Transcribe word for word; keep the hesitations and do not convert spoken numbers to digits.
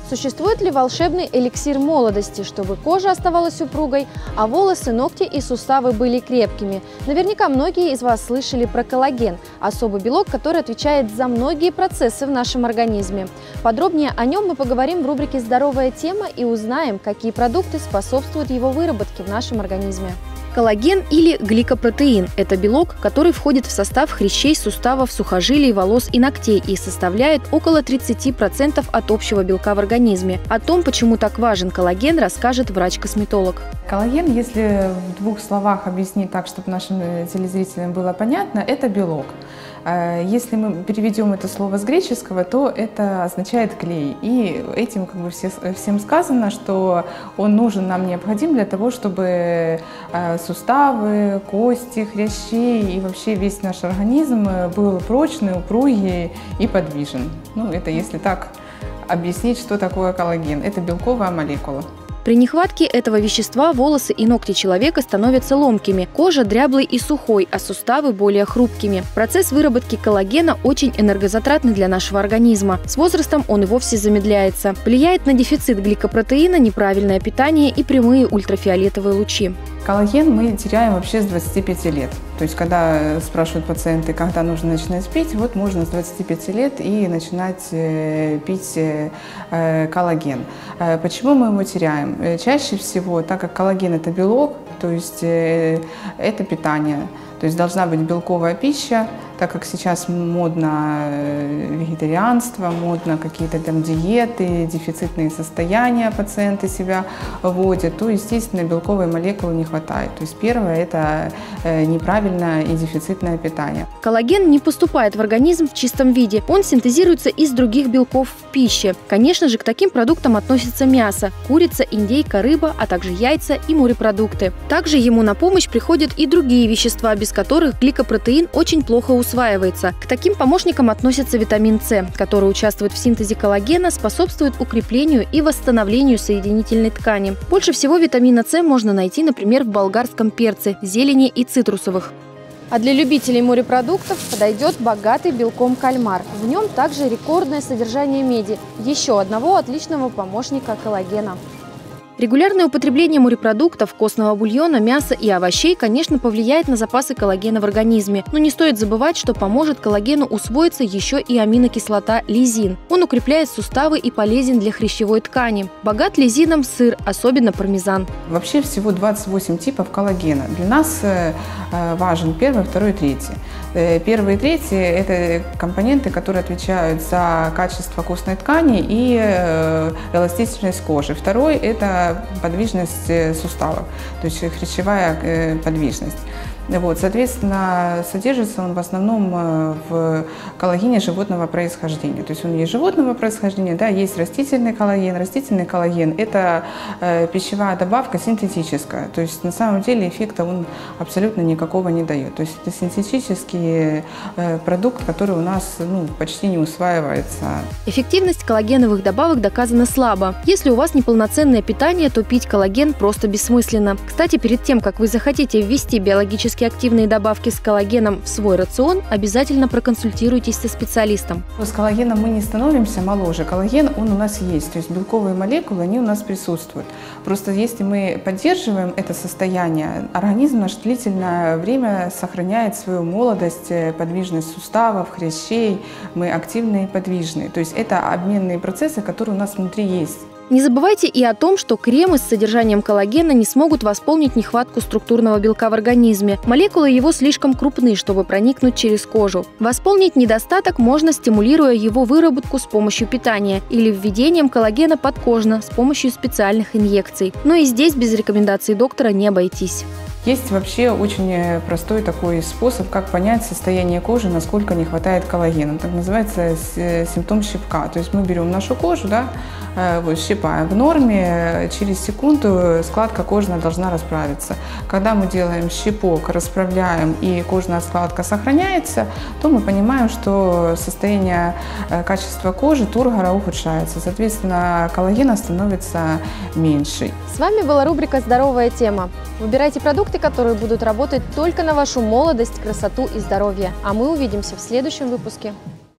Существует ли волшебный эликсир молодости, чтобы кожа оставалась упругой, а волосы, ногти и суставы были крепкими? Наверняка многие из вас слышали про коллаген – особый белок, который отвечает за многие процессы в нашем организме. Подробнее о нем мы поговорим в рубрике «Здоровая тема» и узнаем, какие продукты способствуют его выработке в нашем организме. Коллаген или гликопротеин – это белок, который входит в состав хрящей, суставов, сухожилий, волос и ногтей и составляет около тридцати процентов от общего белка в организме. О том, почему так важен коллаген, расскажет врач-косметолог. Коллаген, если в двух словах объяснить так, чтобы нашим телезрителям было понятно, это белок. Если мы переведем это слово с греческого, то это означает клей. И этим как бы все, всем сказано, что он нужен, нам необходим для того, чтобы суставы, кости, хрящи и вообще весь наш организм был прочный, упругий и подвижен. Ну, это если так объяснить, что такое коллаген. Это белковая молекула. При нехватке этого вещества волосы и ногти человека становятся ломкими, кожа дряблой и сухой, а суставы более хрупкими. Процесс выработки коллагена очень энергозатратный для нашего организма. С возрастом он и вовсе замедляется. Влияет на дефицит гликопротеина неправильное питание и прямые ультрафиолетовые лучи. Коллаген мы теряем вообще с двадцати пяти лет. То есть, когда спрашивают пациенты, когда нужно начинать пить, вот можно с двадцати пяти лет и начинать э, пить э, коллаген. Э, почему мы его теряем? Э, чаще всего, так как коллаген – это белок, то есть э, это питание. То есть должна быть белковая пища, так как сейчас модно вегетарианство, модно какие-то там диеты, дефицитные состояния пациенты себя вводят, то, естественно, белковой молекулы не хватает. То есть первое – это неправильное и дефицитное питание. Коллаген не поступает в организм в чистом виде. Он синтезируется из других белков в пище. Конечно же, к таким продуктам относятся мясо, курица, индейка, рыба, а также яйца и морепродукты. Также ему на помощь приходят и другие вещества, без которых гликопротеин очень плохо усваивается. К таким помощникам относится витамин С, который участвует в синтезе коллагена, способствует укреплению и восстановлению соединительной ткани. Больше всего витамина С можно найти, например, в болгарском перце, зелени и цитрусовых. А для любителей морепродуктов подойдет богатый белком кальмар. В нем также рекордное содержание меди, еще одного отличного помощника коллагена. Регулярное употребление морепродуктов, костного бульона, мяса и овощей, конечно, повлияет на запасы коллагена в организме. Но не стоит забывать, что поможет коллагену усвоиться еще и аминокислота лизин. Он укрепляет суставы и полезен для хрящевой ткани. Богат лизином сыр, особенно пармезан. Вообще всего двадцать восемь типов коллагена. Для нас важен первый, второй, третий. Первый и третий – это компоненты, которые отвечают за качество костной ткани и эластичность кожи. Второй – это подвижность суставов, то есть хрящевая подвижность. Вот, соответственно, содержится он в основном в коллагене животного происхождения. То есть он есть животного происхождения, да, есть растительный коллаген. Растительный коллаген – это э, пищевая добавка синтетическая. То есть на самом деле эффекта он абсолютно никакого не дает. То есть это синтетический э, продукт, который у нас ну, почти не усваивается. Эффективность коллагеновых добавок доказана слабо. Если у вас неполноценное питание, то пить коллаген просто бессмысленно. Кстати, перед тем, как вы захотите ввести биологически активные добавки с коллагеном в свой рацион, обязательно проконсультируйтесь со специалистом. С коллагеном мы не становимся моложе. Коллаген, он у нас есть, то есть белковые молекулы, они у нас присутствуют. Просто если мы поддерживаем это состояние, организм наш длительное время сохраняет свою молодость, подвижность суставов, хрящей, мы активные и подвижные. То есть это обменные процессы, которые у нас внутри есть. Не забывайте и о том, что кремы с содержанием коллагена не смогут восполнить нехватку структурного белка в организме. Молекулы его слишком крупны, чтобы проникнуть через кожу. Восполнить недостаток можно, стимулируя его выработку с помощью питания или введением коллагена подкожно с помощью специальных инъекций. Но и здесь без рекомендаций доктора не обойтись. Есть вообще очень простой такой способ, как понять состояние кожи, насколько не хватает коллагена. Так называется симптом щипка. То есть мы берем нашу кожу, да, вот, щипаем. В норме через секунду складка кожная должна расправиться. Когда мы делаем щипок, расправляем и кожная складка сохраняется, то мы понимаем, что состояние качества кожи, тургора ухудшается. Соответственно, коллагена становится меньше. С вами была рубрика «Здоровая тема». Выбирайте продукты, которые будут работать только на вашу молодость, красоту и здоровье. А мы увидимся в следующем выпуске.